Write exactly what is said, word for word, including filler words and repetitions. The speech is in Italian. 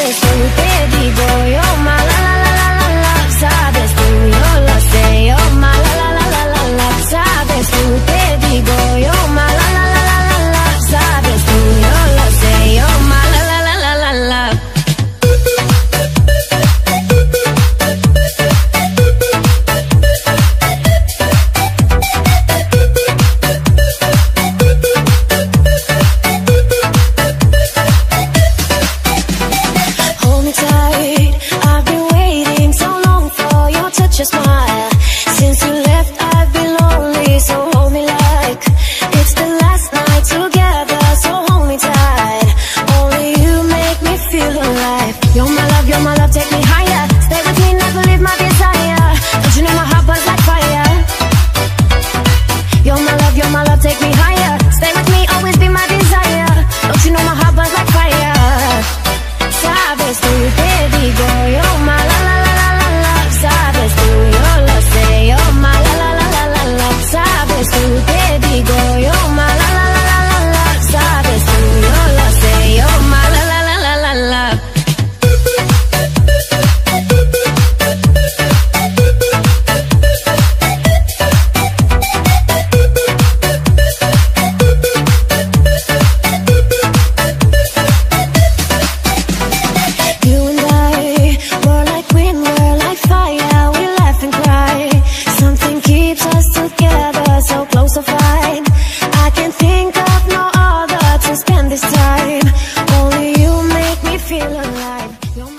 sabes tú, te digo yo, ma la la la la la la, sabes tú, yo lo sé, yo, ma la la la la la la, sabes tú, te digo yo, ma la la la la la la, sabes tú, yo lo sé, yo, ma la la la la la la. Your smile. Since you left, I've been lonely, so hold me like it's the last night together, so hold me tight. Only you make me feel alive. You're my love, you're my love, take me higher. Stay with me, never leave my desire. Don't you know my heart burns like fire? You're my love, you're my love, take me higher. Stay with me, always be my desire. Don't you know my heart burns like fire? Sabes tú, te digo yo, ma la la la la la la. Sabes tú, yo lo sé, yo, ma la la la la la la. Sabes tú, te digo yo, ma la la la la la la. Sabes tú, yo lo sé, yo, ma la la la la la la. I can't think of no other to spend this time. Only you make me feel alive. You're